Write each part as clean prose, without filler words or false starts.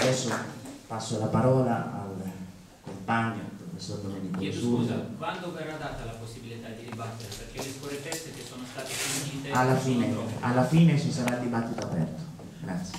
Adesso passo la parola al compagno, il professor Domenico. Chiedo scusa, quando verrà data la possibilità di dibattere? Perché le scorrettezze che sono state sentite alla fine ci sarà il dibattito aperto. Grazie.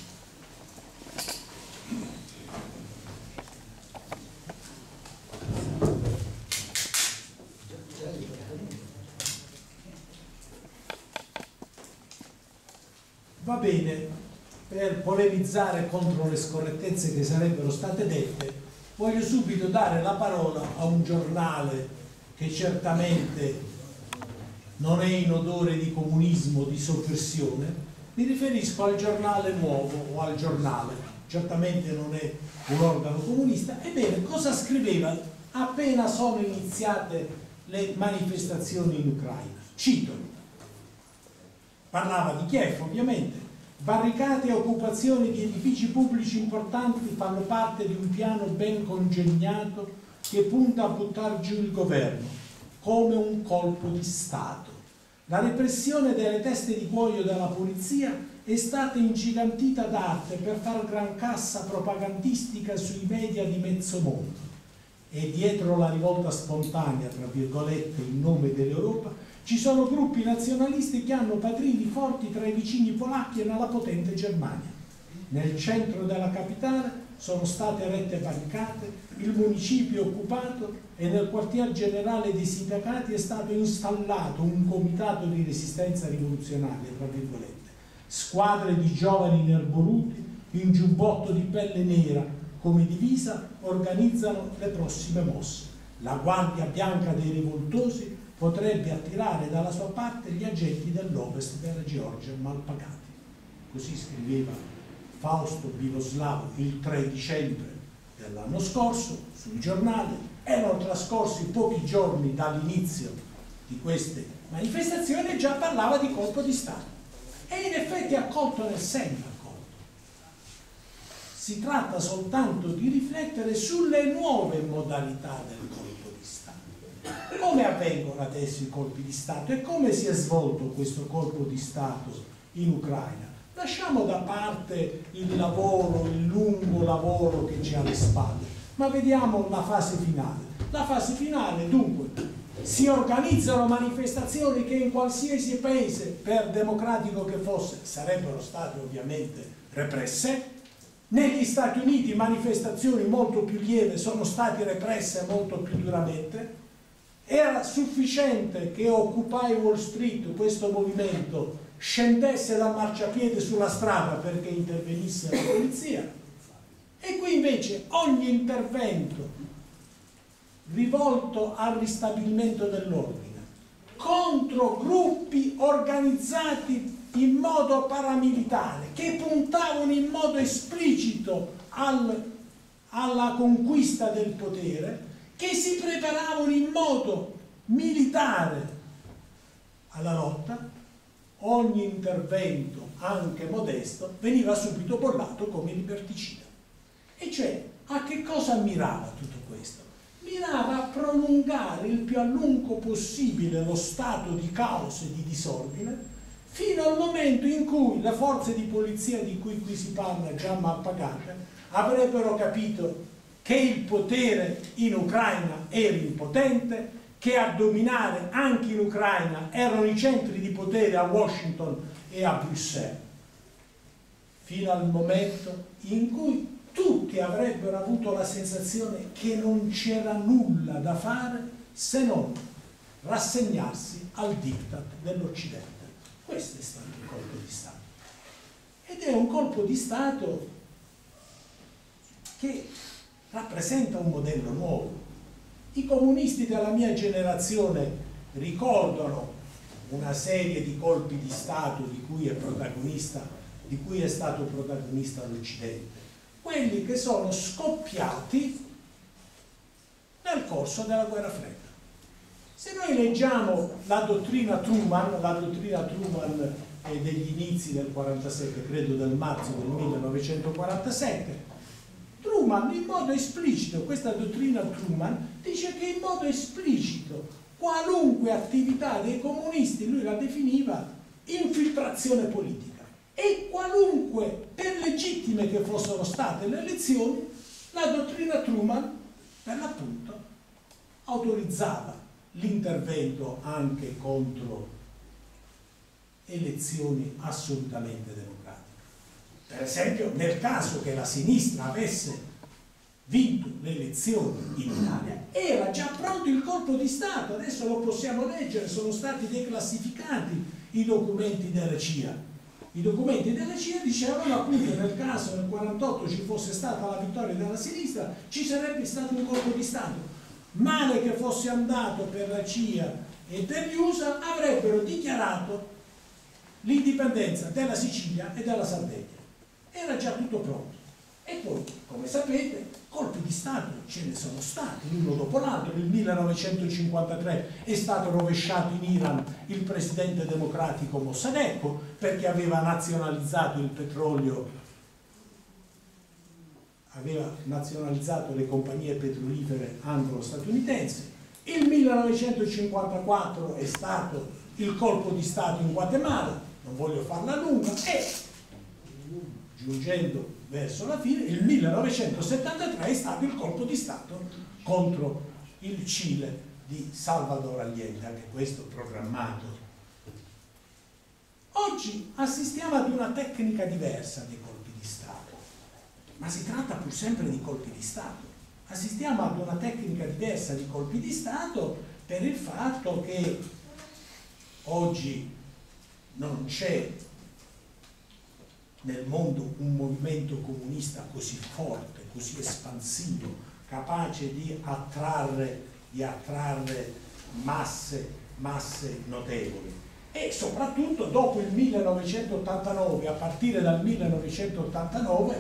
Va bene, per polemizzare contro le scorrettezze che sarebbero state dette, voglio subito dare la parola a un giornale che certamente non è in odore di comunismo, di sovversione. Mi riferisco al Giornale Nuovo o al Giornale, certamente non è un organo comunista. Ebbene, cosa scriveva appena sono iniziate le manifestazioni in Ucraina? Cito. Parlava di Kiev, ovviamente. Barricate e occupazioni di edifici pubblici importanti fanno parte di un piano ben congegnato che punta a buttare giù il governo, come un colpo di Stato. La repressione delle teste di cuoio della polizia è stata ingigantita d'arte per far gran cassa propagandistica sui media di mezzo mondo. E dietro la rivolta spontanea, tra virgolette, in nome dell'Europa, ci sono gruppi nazionalisti che hanno padrini forti tra i vicini polacchi e nella potente Germania. Nel centro della capitale sono state erette barricate, il municipio è occupato e nel quartier generale dei sindacati è stato installato un comitato di resistenza rivoluzionaria, tra virgolette. Squadre di giovani nerboruti in giubbotto di pelle nera come divisa organizzano le prossime mosse. La guardia bianca dei rivoltosi potrebbe attirare dalla sua parte gli agenti dell'Ovest della Georgia malpagati. Così scriveva Fausto Biloslavo il 3 dicembre dell'anno scorso sul giornale. Erano trascorsi pochi giorni dall'inizio di queste manifestazioni e già parlava di colpo di Stato. E in effetti ha colto nel segno. Si tratta soltanto di riflettere sulle nuove modalità del colpo di Stato. Come avvengono adesso i colpi di Stato e come si è svolto questo colpo di Stato in Ucraina? Lasciamo da parte il lavoro, il lungo lavoro che c'è alle spalle, ma vediamo la fase finale. La fase finale, dunque, si organizzano manifestazioni che in qualsiasi paese, per democratico che fosse, sarebbero state ovviamente represse. Negli Stati Uniti manifestazioni molto più lievi sono state represse molto più duramente. Era sufficiente che Occupy Wall Street, questo movimento, scendesse dal marciapiede sulla strada perché intervenisse la polizia. E qui invece ogni intervento rivolto al ristabilimento dell'ordine contro gruppi organizzati in modo paramilitare che puntavano in modo esplicito alla conquista del potere, che si preparavano in modo militare alla lotta, ogni intervento, anche modesto, veniva subito bollato come liberticida. E cioè, a che cosa mirava tutto questo? Mirava a prolungare il più a lungo possibile lo stato di caos e di disordine, fino al momento in cui le forze di polizia di cui qui si parla, già mal pagate, avrebbero capito che il potere in Ucraina era impotente, che a dominare anche in Ucraina erano i centri di potere a Washington e a Bruxelles, fino al momento in cui tutti avrebbero avuto la sensazione che non c'era nulla da fare se non rassegnarsi al diktat dell'Occidente. Questo è stato il colpo di Stato. Ed è un colpo di Stato che rappresenta un modello nuovo. I comunisti della mia generazione ricordano una serie di colpi di Stato di cui è stato protagonista l'Occidente, quelli che sono scoppiati nel corso della guerra fredda. Se noi leggiamo la dottrina Truman è degli inizi del 47, credo del marzo del 1947, Truman in modo esplicito, questa dottrina Truman dice che in modo esplicito qualunque attività dei comunisti, lui la definiva infiltrazione politica. E qualunque, per legittime che fossero state le elezioni, la dottrina Truman, per l'appunto, autorizzava l'intervento anche contro elezioni assolutamente democratiche. Per esempio, nel caso che la sinistra avesse vinto le elezioni in Italia, era già pronto il colpo di Stato. Adesso lo possiamo leggere, sono stati declassificati i documenti della CIA. I documenti della CIA dicevano appunto che nel caso nel 48 ci fosse stata la vittoria della sinistra, ci sarebbe stato un colpo di Stato. Male che fosse andato per la CIA e per gli USA, avrebbero dichiarato l'indipendenza della Sicilia e della Sardegna. Era già tutto pronto. E poi, come sapete, colpi di Stato ce ne sono stati, uno dopo l'altro. Nel 1953 è stato rovesciato in Iran il presidente democratico Mossadegh perché aveva nazionalizzato il petrolio, aveva nazionalizzato le compagnie petrolifere anglo-statunitensi. Il 1954 è stato il colpo di Stato in Guatemala, non voglio farla lunga, e giungendo verso la fine, il 1973 è stato il colpo di Stato contro il Cile di Salvador Allende, anche questo programmato. Oggi assistiamo ad una tecnica diversa dei colpi di Stato, ma si tratta pur sempre di colpi di Stato. Assistiamo ad una tecnica diversa di colpi di Stato per il fatto che oggi non c'è nel mondo un movimento comunista così forte, così espansivo, capace di attrarre masse notevoli. E soprattutto dopo il 1989, a partire dal 1989,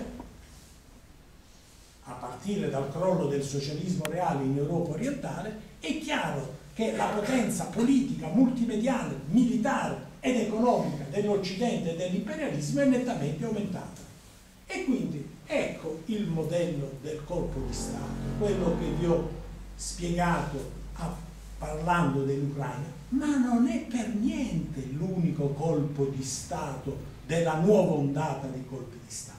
a partire dal crollo del socialismo reale in Europa orientale, è chiaro che la potenza politica, multimediale, militare ed economica dell'Occidente e dell'imperialismo è nettamente aumentata. E quindi ecco il modello del colpo di Stato, quello che vi ho spiegato parlando dell'Ucraina, ma non è per niente l'unico colpo di Stato della nuova ondata di colpi di Stato.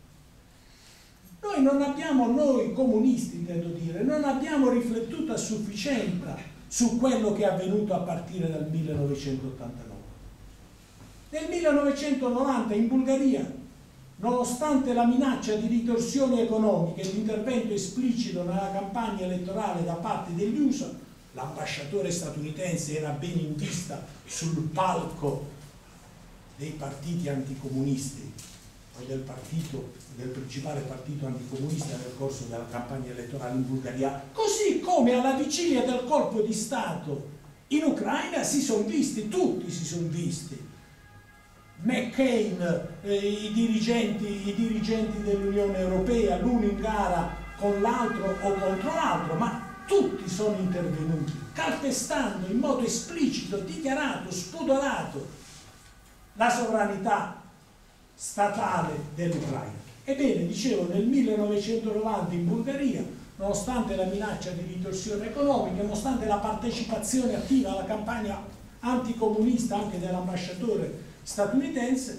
Noi comunisti, intendo dire, non abbiamo riflettuto a sufficienza su quello che è avvenuto a partire dal 1989. Nel 1990 in Bulgaria, nonostante la minaccia di ritorsioni economiche e l'intervento esplicito nella campagna elettorale da parte degli USA, l'ambasciatore statunitense era ben in vista sul palco dei partiti anticomunisti o del principale partito anticomunista nel corso della campagna elettorale in Bulgaria, così come alla vigilia del colpo di Stato in Ucraina tutti si sono visti. McCain, i dirigenti dell'Unione Europea, l'uno in gara con l'altro o contro l'altro, ma tutti sono intervenuti, calpestando in modo esplicito, dichiarato, spudorato la sovranità statale dell'Ucraina. Ebbene, dicevo, nel 1990 in Bulgaria, nonostante la minaccia di ritorsione economica, nonostante la partecipazione attiva alla campagna anticomunista anche dell'ambasciatore statunitense,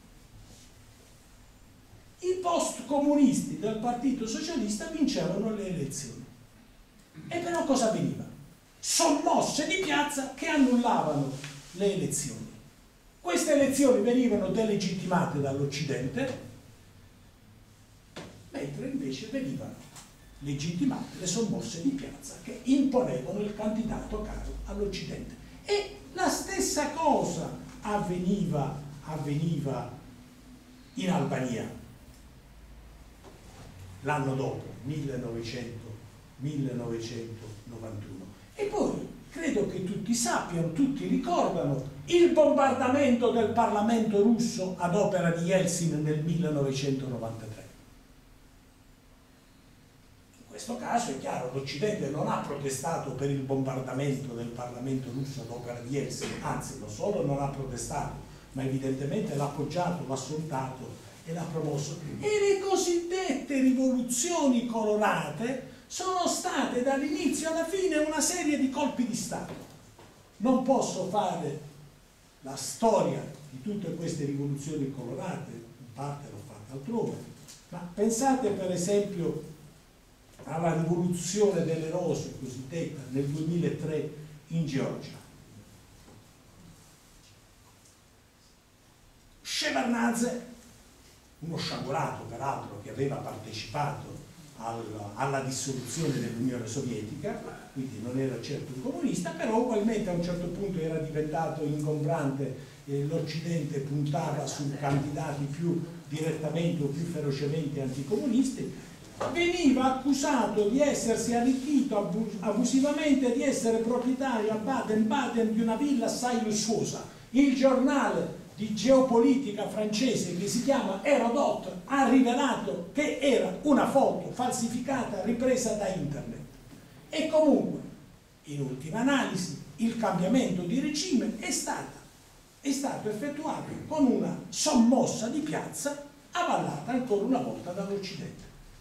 i post-comunisti del Partito Socialista vincevano le elezioni. E però cosa avveniva? Sommosse di piazza che annullavano le elezioni. Queste elezioni venivano delegittimate dall'Occidente, mentre invece venivano legittimate le sommosse di piazza che imponevano il candidato caro all'Occidente. E la stessa cosa avveniva in Albania l'anno dopo, 1991. E poi credo che tutti sappiano, tutti ricordano il bombardamento del Parlamento russo ad opera di Yeltsin nel 1993. In questo caso è chiaro, l'Occidente non ha protestato per il bombardamento del Parlamento russo ad opera di Yeltsin, anzi non solo non ha protestato, ma evidentemente l'ha appoggiato, l'ha soldato e l'ha promosso. E le cosiddette rivoluzioni colorate sono state dall'inizio alla fine una serie di colpi di Stato. Non posso fare la storia di tutte queste rivoluzioni colorate, in parte l'ho fatta altrove, ma pensate per esempio alla rivoluzione delle rose cosiddetta nel 2003 in Georgia. Shevardnadze, uno sciagurato peraltro che aveva partecipato alla dissoluzione dell'Unione Sovietica, quindi non era certo un comunista, però ugualmente a un certo punto era diventato ingombrante e l'Occidente puntava su candidati più direttamente o più ferocemente anticomunisti, veniva accusato di essersi arricchito abusivamente, di essere proprietario a Baden-Baden di una villa assai lussuosa. Il giornale di geopolitica francese che si chiama Hérodote ha rivelato che era una foto falsificata ripresa da internet. E comunque, in ultima analisi, il cambiamento di regime è stato effettuato con una sommossa di piazza avallata ancora una volta dall'Occidente.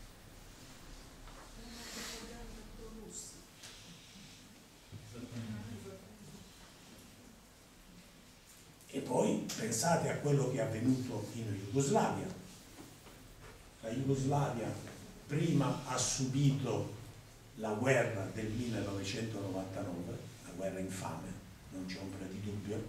E poi pensate a quello che è avvenuto in Jugoslavia. La Jugoslavia prima ha subito la guerra del 1999, la guerra infame, non c'è ombra di dubbio.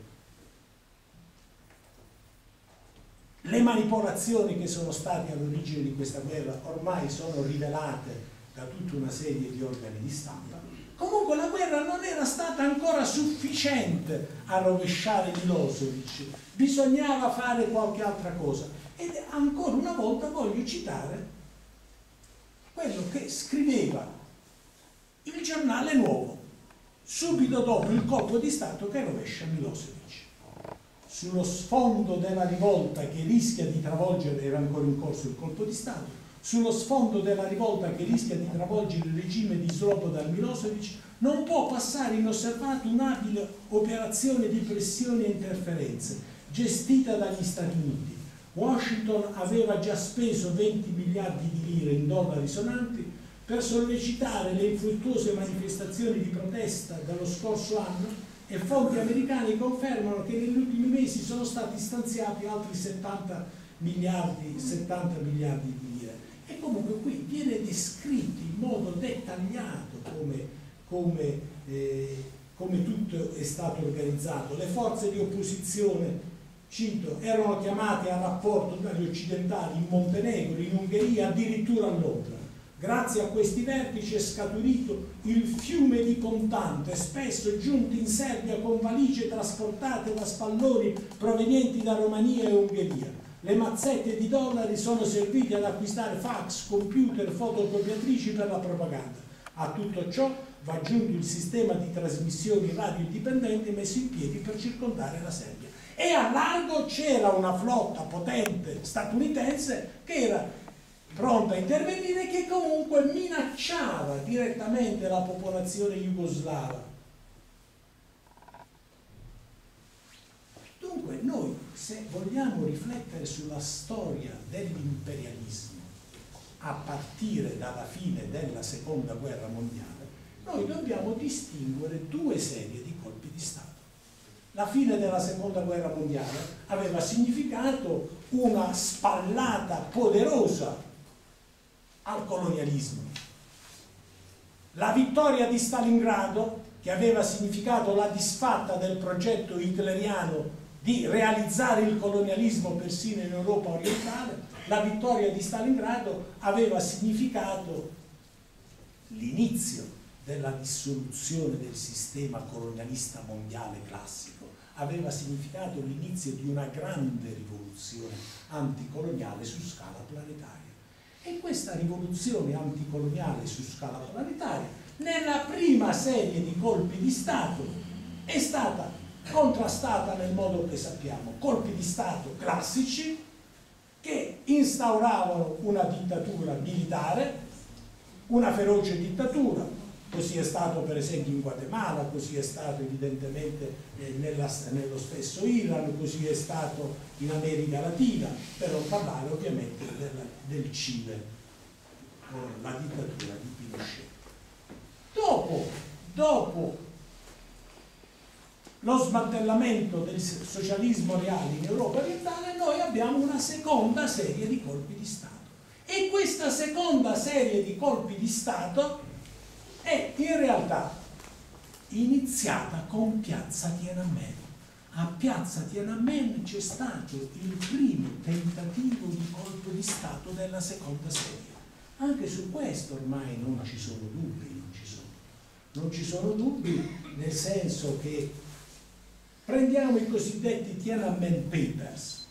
Le manipolazioni che sono state all'origine di questa guerra ormai sono rivelate da tutta una serie di organi di stampa. Comunque la guerra non era stata ancora sufficiente a rovesciare Milosevic, bisognava fare qualche altra cosa. Ed ancora una volta voglio citare quello che scriveva il Giornale Nuovo, subito dopo il colpo di Stato che rovescia Milosevic. Sullo sfondo della rivolta che rischia di travolgere, era ancora in corso il colpo di Stato, sullo sfondo della rivolta che rischia di travolgere il regime di Slobodan Milosevic, non può passare inosservato un'abile operazione di pressioni e interferenze gestita dagli Stati Uniti. Washington aveva già speso 20 miliardi di lire in dollari sonanti per sollecitare le infruttuose manifestazioni di protesta dello scorso anno, e fonti americane confermano che negli ultimi mesi sono stati stanziati altri 70 miliardi di lire. E comunque qui viene descritto in modo dettagliato come tutto è stato organizzato. Le forze di opposizione, cito, erano chiamate a rapporto dagli occidentali in Montenegro, in Ungheria, addirittura a Londra. Grazie a questi vertici è scaturito il fiume di contante, spesso giunti in Serbia con valigie trasportate da spalloni provenienti da Romania e Ungheria. Le mazzette di dollari sono servite ad acquistare fax, computer, fotocopiatrici per la propaganda. A tutto ciò va aggiunto il sistema di trasmissioni radio indipendenti messo in piedi per circondare la Serbia. E a largo c'era una flotta potente statunitense che era pronta a intervenire, che comunque minacciava direttamente la popolazione jugoslava. Dunque noi, se vogliamo riflettere sulla storia dell'imperialismo a partire dalla fine della Seconda Guerra Mondiale, noi dobbiamo distinguere due serie di colpi di Stato. La fine della Seconda Guerra Mondiale aveva significato una spallata poderosa al colonialismo. La vittoria di Stalingrado, che aveva significato la disfatta del progetto hitleriano di realizzare il colonialismo persino in Europa orientale, la vittoria di Stalingrado aveva significato l'inizio della dissoluzione del sistema colonialista mondiale classico, aveva significato l'inizio di una grande rivoluzione anticoloniale su scala planetaria. E questa rivoluzione anticoloniale su scala planetaria, nella prima serie di colpi di Stato, è stata contrastata nel modo che sappiamo. Colpi di Stato classici che instauravano una dittatura militare, una feroce dittatura. Così è stato per esempio in Guatemala, così è stato evidentemente nello stesso Iran, così è stato in America Latina, per non parlare ovviamente del Cile, con la dittatura di Pinochet. Dopo lo smantellamento del socialismo reale in Europa orientale, noi abbiamo una seconda serie di colpi di Stato. E questa seconda serie di colpi di Stato è in realtà iniziata con Piazza Tiananmen. A Piazza Tiananmen c'è stato il primo tentativo di colpo di Stato della seconda serie. Anche su questo ormai non ci sono dubbi, non ci sono dubbi, nel senso che prendiamo i cosiddetti Tiananmen Papers.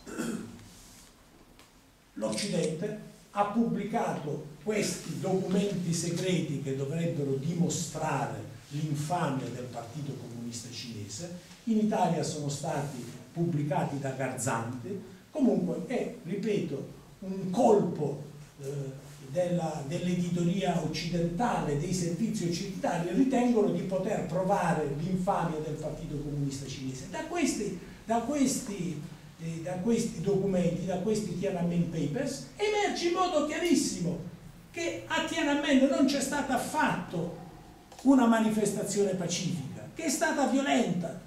L'Occidente ha pubblicato questi documenti segreti che dovrebbero dimostrare l'infamia del Partito Comunista Cinese. In Italia sono stati pubblicati da Garzanti. Comunque è, ripeto, un colpo dell'editoria occidentale, dei servizi occidentali, ritengono di poter provare l'infamia del Partito Comunista Cinese. Da questi documenti, da questi Tiananmen Papers, emerge in modo chiarissimo che a Tiananmen non c'è stata affatto una manifestazione pacifica, che è stata violenta.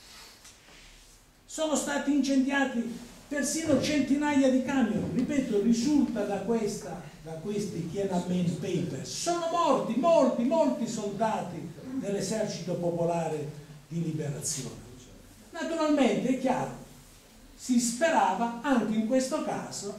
Sono stati incendiati persino centinaia di camion. Ripeto, risulta da questi Tiananmen Papers, sono morti molti soldati dell'esercito popolare di liberazione. Naturalmente è chiaro, si sperava anche in questo caso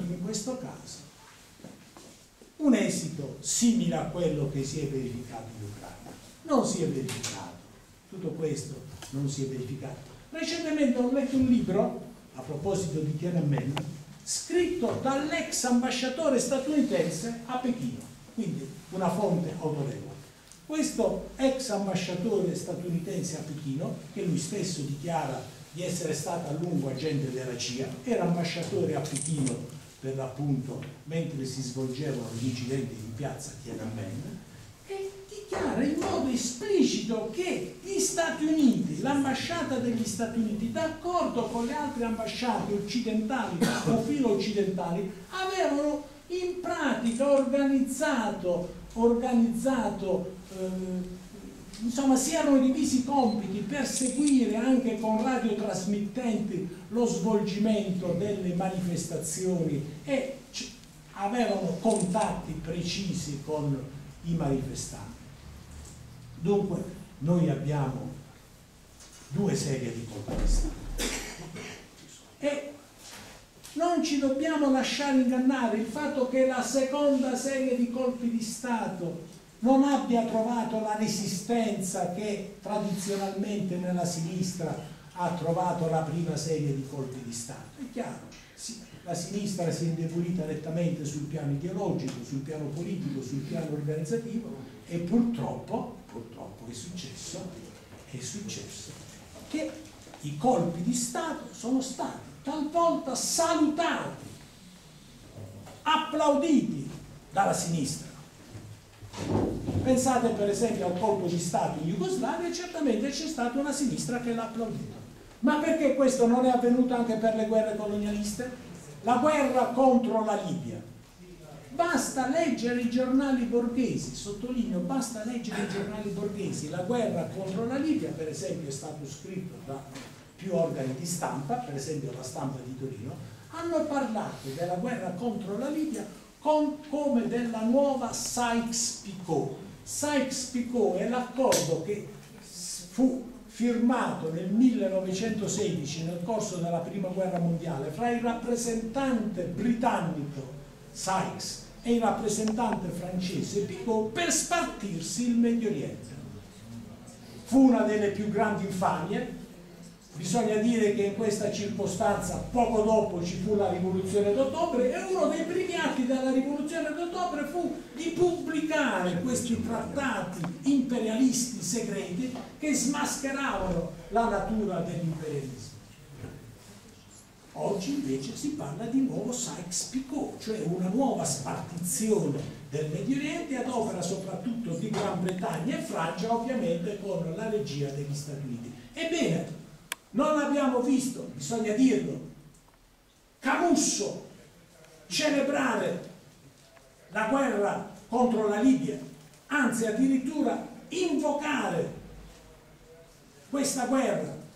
un esito simile a quello che si è verificato in Ucraina. Non si è verificato, tutto questo non si è verificato. Recentemente ho letto un libro, a proposito di Tiananmen, scritto dall'ex ambasciatore statunitense a Pechino, quindi una fonte autorevole. Questo ex ambasciatore statunitense a Pechino, che lui stesso dichiara di essere stato a lungo agente della CIA, era ambasciatore a Pechino per l'appunto mentre si svolgevano gli incidenti in piazza Tiananmen, e dichiara in modo esplicito che gli Stati Uniti, l'ambasciata degli Stati Uniti, d'accordo con le altre ambasciate occidentali o filo-occidentali, avevano in pratica organizzato insomma, si erano divisi i compiti per seguire anche con radiotrasmittenti lo svolgimento delle manifestazioni e avevano contatti precisi con i manifestanti. Dunque noi abbiamo due serie di colpi di Stato e non ci dobbiamo lasciare ingannare. Il fatto che la seconda serie di colpi di Stato non abbia trovato la resistenza che tradizionalmente nella sinistra ha trovato la prima serie di colpi di Stato. È chiaro, sì, la sinistra si è indebolita nettamente sul piano ideologico, sul piano politico, sul piano organizzativo e purtroppo è successo che i colpi di Stato sono stati talvolta salutati, applauditi dalla sinistra. Pensate per esempio al colpo di Stato in Jugoslavia, certamente c'è stata una sinistra che l'ha applaudito. Ma perché questo non è avvenuto anche per le guerre colonialiste? La guerra contro la Libia. Basta leggere i giornali borghesi, sottolineo, basta leggere i giornali borghesi. La guerra contro la Libia, per esempio, è stato scritto da più organi di stampa, per esempio la Stampa di Torino, hanno parlato della guerra contro la Libia come della nuova Sykes-Picot. Sykes-Picot è l'accordo che fu firmato nel 1916 nel corso della prima guerra mondiale fra il rappresentante britannico Sykes e il rappresentante francese Picot per spartirsi il Medio Oriente. Fu una delle più grandi infamie. Bisogna dire che in questa circostanza poco dopo ci fu la rivoluzione d'ottobre e uno dei primi atti della rivoluzione d'ottobre fu di pubblicare questi trattati imperialisti segreti che smascheravano la natura dell'imperialismo. Oggi invece si parla di nuovo Sykes-Picot, cioè una nuova spartizione del Medio Oriente ad opera soprattutto di Gran Bretagna e Francia, ovviamente con la regia degli Stati Uniti. Ebbene, non abbiamo visto, bisogna dirlo, Camusso celebrare la guerra contro la Libia, anzi addirittura invocare questa guerra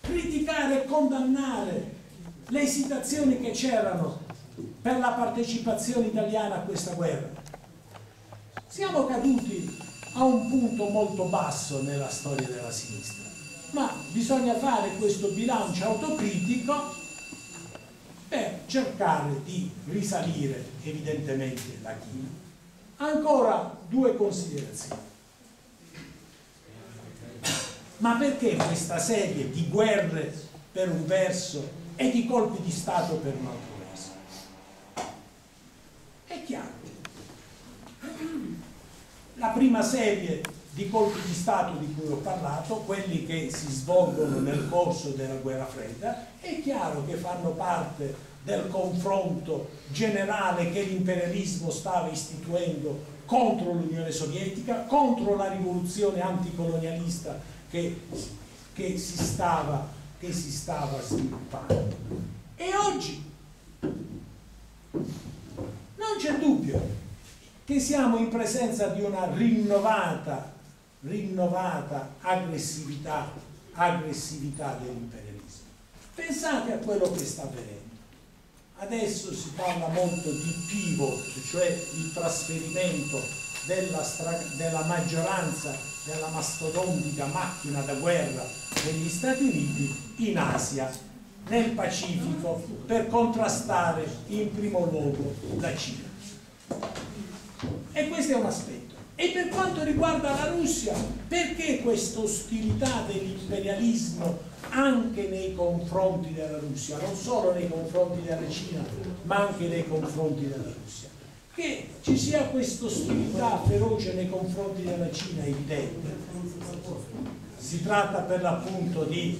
criticare e condannare le esitazioni che c'erano per la partecipazione italiana a questa guerra. Siamo caduti a un punto molto basso nella storia della sinistra, ma bisogna fare questo bilancio autocritico per cercare di risalire evidentemente la china. Ancora due considerazioni. Ma perché questa serie di guerre per un verso e di colpi di Stato per un altro verso? È chiaro. La prima serie di colpi di Stato di cui ho parlato, quelli che si svolgono nel corso della guerra fredda, è chiaro che fanno parte del confronto generale che l'imperialismo stava istituendo contro l'Unione Sovietica, contro la rivoluzione anticolonialista che si stava sviluppando. E oggi non c'è dubbio che siamo in presenza di una rinnovata aggressività dell'imperialismo. Pensate a quello che sta avvenendo. Adesso si parla molto di pivot, cioè il trasferimento della maggioranza della mastodontica macchina da guerra degli Stati Uniti in Asia, nel Pacifico, per contrastare in primo luogo la Cina. E questo è un aspetto. E per quanto riguarda la Russia, perché questa ostilità dell'imperialismo anche nei confronti della Russia, non solo nei confronti della Cina, ma anche nei confronti della Russia? Che ci sia questa ostilità feroce nei confronti della Cina è evidente. Si tratta per l'appunto di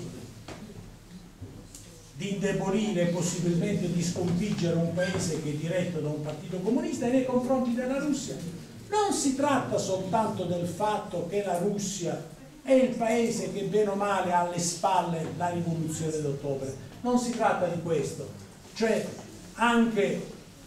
indebolire e possibilmente di sconfiggere un paese che è diretto da un partito comunista, e nei confronti della Russia non si tratta soltanto del fatto che la Russia è il paese che bene o male ha alle spalle la rivoluzione d'ottobre, non si tratta di questo, cioè anche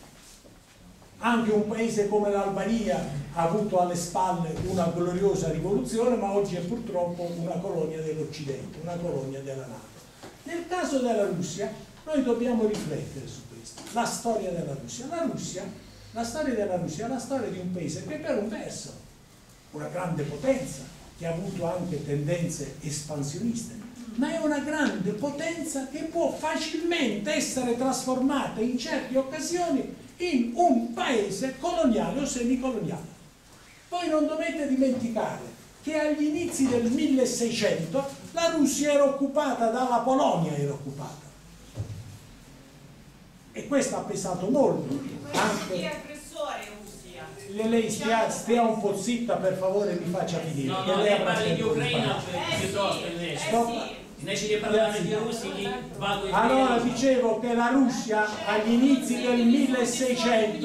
un paese come l'Albania ha avuto alle spalle una gloriosa rivoluzione, ma oggi è purtroppo una colonia dell'Occidente, una colonia della NATO. Nel caso della Russia noi dobbiamo riflettere su questo. La storia della Russia. La storia della Russia è la storia di un paese che per un verso una grande potenza, che ha avuto anche tendenze espansioniste, ma è una grande potenza che può facilmente essere trasformata in certe occasioni in un paese coloniale o semicoloniale. Voi non dovete dimenticare che agli inizi del 1600 la Russia era occupata dalla Polonia, e questo ha pesato molto. Anche lei stia un po' zitta, per favore, mi faccia finire. No, lei parli di Ucraina piuttosto invece di parlare di russi, allora dicevo che la Russia agli inizi del 1600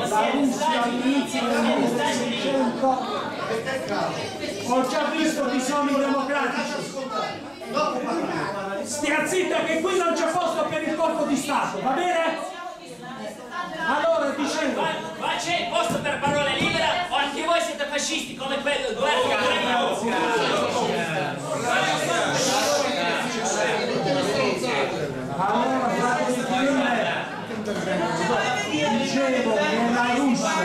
ho già visto che sono i democratici. Stia zitta che qui non c'è posto per il colpo di Stato, va bene? Allora dicevo, ma c'è posto per parole libere o anche voi siete fascisti come quello del governo ucraino? Allora dicevo che la Russia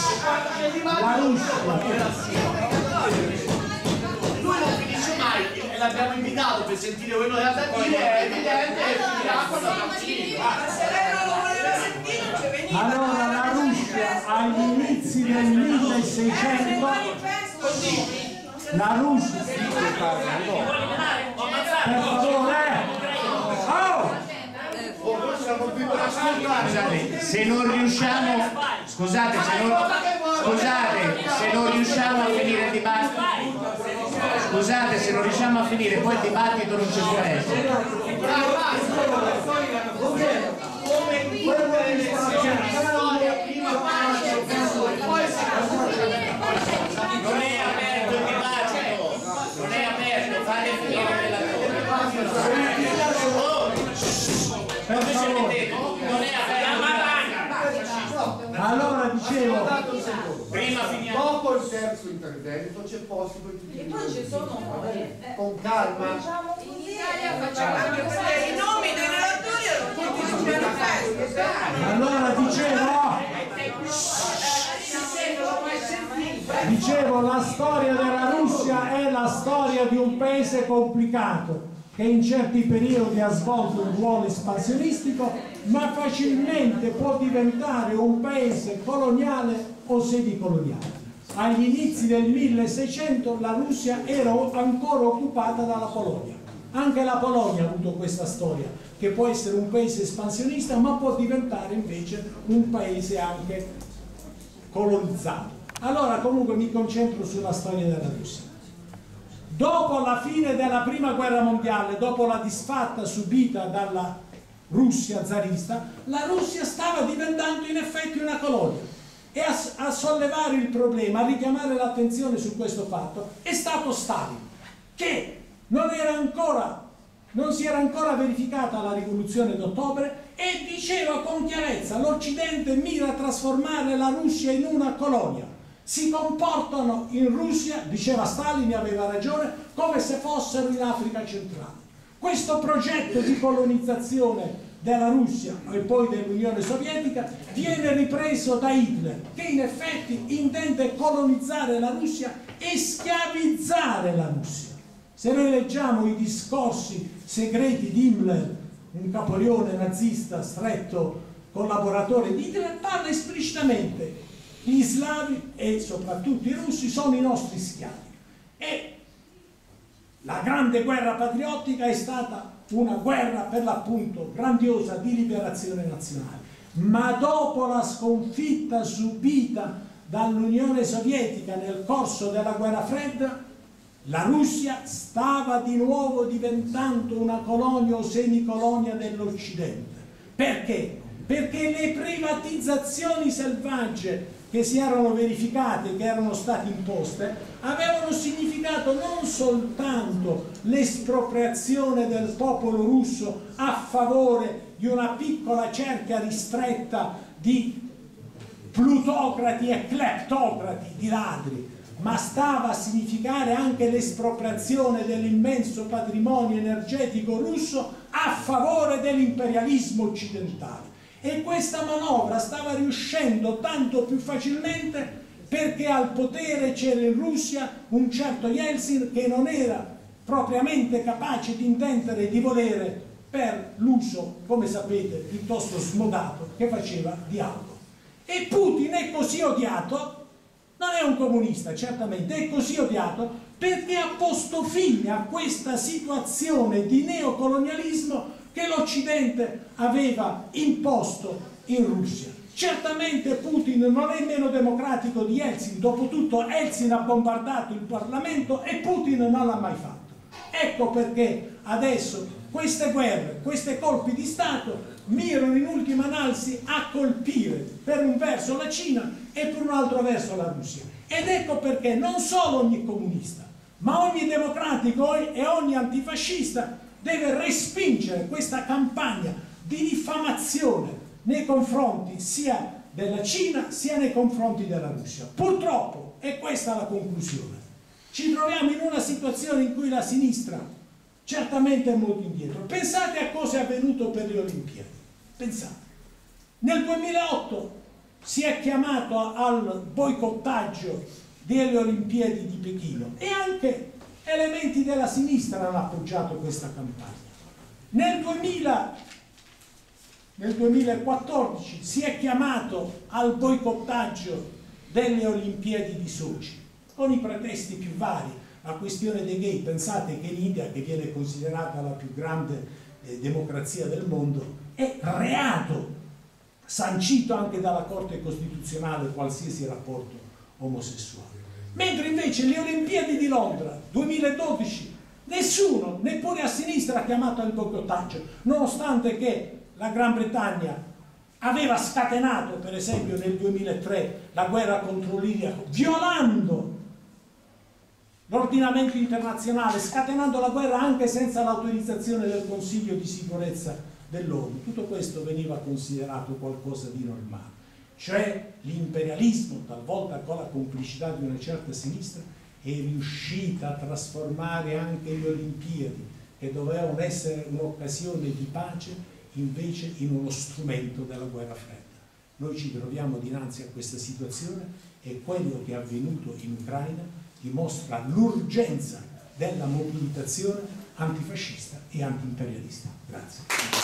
lui non finisce mai e l'abbiamo invitato per sentire quello che ha da dire, è evidente che finirà quando abbiamo finito. Allora la Russia agli inizi del 1600, la Russia, per favore, se non riusciamo, scusate, se non riusciamo a finire il dibattito, scusate, se non riusciamo a finire, poi il dibattito non ci può essere. Non è aperto il dibattito, non è aperto, fate finire la non è aperto. allora dicevo, Prima finiamo. Dopo il terzo intervento c'è posto per tutti. E poi ci sono con calma. diciamo così, I nomi dei relatori erano tutti sul manifesto. Allora dicevo, la storia della Russia è la storia di un paese complicato che in certi periodi ha svolto un ruolo espansionistico, ma facilmente può diventare un paese coloniale o semicoloniale. Agli inizi del 1600 la Russia era ancora occupata dalla Polonia. Anche la Polonia ha avuto questa storia, che può essere un paese espansionista, ma può diventare invece un paese anche colonizzato. Allora comunque mi concentro sulla storia della Russia. Dopo la fine della prima guerra mondiale, dopo la disfatta subita dalla Russia zarista, la Russia stava diventando in effetti una colonia. E a sollevare il problema, a richiamare l'attenzione su questo fatto, è stato Stalin, che non si era ancora verificata la rivoluzione d'ottobre e diceva con chiarezza: l'Occidente mira a trasformare la Russia in una colonia. Si comportano in Russia, diceva Stalin e aveva ragione, come se fossero in Africa centrale. Questo progetto di colonizzazione della Russia e poi dell'Unione Sovietica viene ripreso da Hitler, che in effetti intende colonizzare la Russia e schiavizzare la Russia. Se noi leggiamo i discorsi segreti di Himmler, un Napoleone nazista stretto collaboratore di Hitler, parla esplicitamente: gli slavi e soprattutto i russi sono i nostri schiavi. E la grande guerra patriottica è stata una guerra per l'appunto grandiosa di liberazione nazionale, ma dopo la sconfitta subita dall'Unione Sovietica nel corso della guerra fredda, la Russia stava di nuovo diventando una colonia o semicolonia dell'Occidente. Perché? Perché le privatizzazioni selvagge che si erano verificate, che erano state imposte, avevano significato non soltanto l'espropriazione del popolo russo a favore di una piccola cerchia ristretta di plutocrati e cleptocrati, di ladri, ma stava a significare anche l'espropriazione dell'immenso patrimonio energetico russo a favore dell'imperialismo occidentale. E questa manovra stava riuscendo tanto più facilmente perché al potere c'era in Russia un certo Yeltsin che non era propriamente capace di intendere e di volere per l'uso, come sapete, piuttosto smodato che faceva di auto. E Putin è così odiato, non è un comunista certamente, è così odiato perché ha posto fine a questa situazione di neocolonialismo che l'Occidente aveva imposto in Russia. Certamente Putin non è meno democratico di Yeltsin, dopotutto Yeltsin ha bombardato il Parlamento e Putin non l'ha mai fatto. Ecco perché adesso queste guerre, questi colpi di Stato mirano in ultima analisi a colpire per un verso la Cina e per un altro verso la Russia. Ed ecco perché non solo ogni comunista, ma ogni democratico e ogni antifascista deve respingere questa campagna di diffamazione nei confronti sia della Cina sia nei confronti della Russia. Purtroppo, e questa è la conclusione, ci troviamo in una situazione in cui la sinistra certamente è molto indietro. Pensate a cosa è avvenuto per le Olimpiadi. Pensate. Nel 2008 si è chiamato al boicottaggio delle Olimpiadi di Pechino e anche elementi della sinistra hanno appoggiato questa campagna. Nel 2014 si è chiamato al boicottaggio delle Olimpiadi di Sochi, con i pretesti più vari. La questione dei gay, pensate che l'India, che viene considerata la più grande democrazia del mondo, è reato, sancito anche dalla Corte Costituzionale qualsiasi rapporto omosessuale. Mentre invece le Olimpiadi di Londra 2012 nessuno, neppure a sinistra, ha chiamato al boicottaggio, nonostante che la Gran Bretagna aveva scatenato per esempio nel 2003 la guerra contro l'Iraq, violando l'ordinamento internazionale, scatenando la guerra anche senza l'autorizzazione del Consiglio di sicurezza dell'ONU. Tutto questo veniva considerato qualcosa di normale. Cioè l'imperialismo, talvolta con la complicità di una certa sinistra, è riuscita a trasformare anche le Olimpiadi, che dovevano essere un'occasione di pace, invece in uno strumento della guerra fredda. Noi ci troviamo dinanzi a questa situazione e quello che è avvenuto in Ucraina dimostra l'urgenza della mobilitazione antifascista e antiimperialista. Grazie.